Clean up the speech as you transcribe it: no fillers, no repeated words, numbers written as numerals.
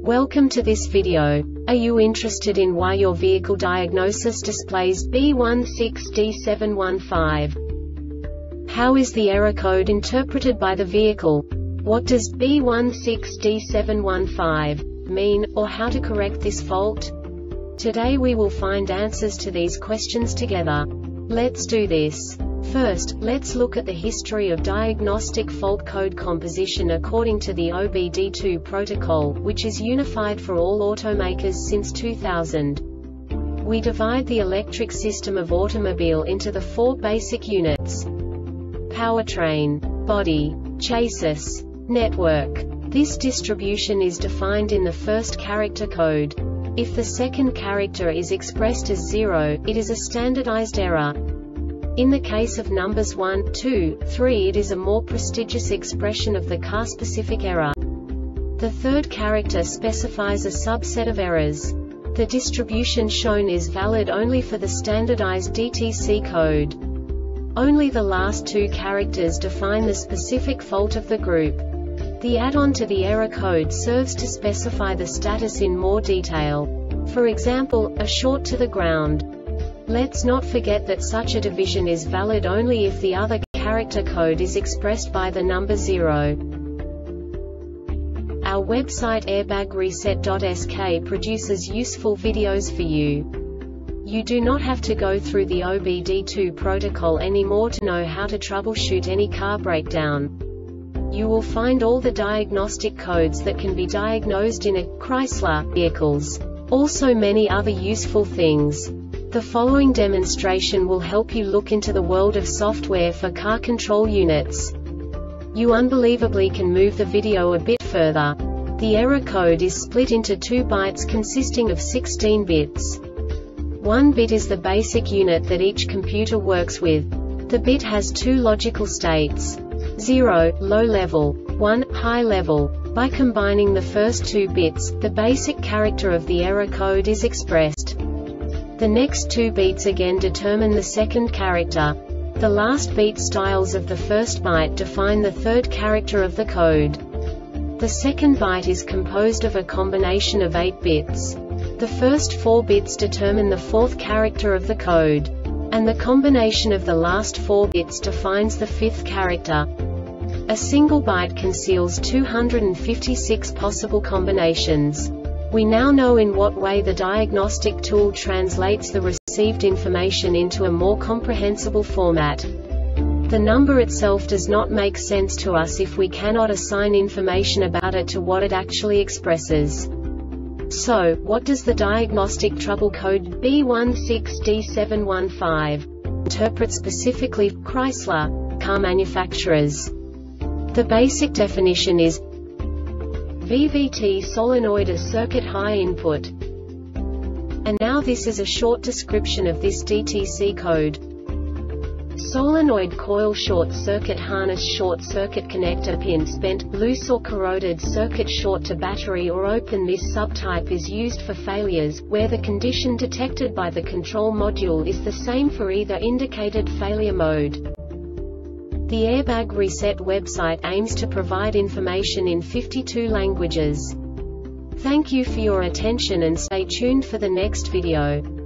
Welcome to this video. Are you interested in why your vehicle diagnosis displays B16D715? How is the error code interpreted by the vehicle? What does B16D715 mean, or how to correct this fault? Today we will find answers to these questions together. Let's do this. First, let's look at the history of diagnostic fault code composition according to the OBD2 protocol, which is unified for all automakers since 2000. We divide the electric system of automobile into the four basic units: powertrain, body, chassis, network. This distribution is defined in the first character code. If the second character is expressed as 0, it is a standardized error. In the case of numbers 1, 2, 3, it is a more prestigious expression of the car-specific error. The third character specifies a subset of errors. The distribution shown is valid only for the standardized DTC code. Only the last two characters define the specific fault of the group. The add-on to the error code serves to specify the status in more detail. For example, a short to the ground. Let's not forget that such a division is valid only if the other character code is expressed by the number 0. Our website airbagreset.sk produces useful videos for you. You do not have to go through the OBD2 protocol anymore to know how to troubleshoot any car breakdown. You will find all the diagnostic codes that can be diagnosed in a Chrysler vehicles. Also many other useful things. The following demonstration will help you look into the world of software for car control units. You unbelievably can move the video a bit further. The error code is split into 2 bytes consisting of 16 bits. 1 bit is the basic unit that each computer works with. The bit has 2 logical states: 0, low level, 1, high level. By combining the first 2 bits, the basic character of the error code is expressed. The next 2 beats again determine the second character. The last beat styles of the first byte define the third character of the code. The second byte is composed of a combination of 8 bits. The first 4 bits determine the fourth character of the code. And the combination of the last 4 bits defines the fifth character. A single byte conceals 256 possible combinations. We now know in what way the diagnostic tool translates the received information into a more comprehensible format. The number itself does not make sense to us if we cannot assign information about it to what it actually expresses. So, what does the diagnostic trouble code B16D715 interpret specifically for Chrysler car manufacturers? The basic definition is VVT solenoid a circuit high input. And now this is a short description of this DTC code. Solenoid coil short circuit harness short circuit connector pin spent, loose or corroded circuit short to battery or open. This subtype is used for failures, where the condition detected by the control module is the same for either indicated failure mode. The Airbag Reset website aims to provide information in 52 languages. Thank you for your attention and stay tuned for the next video.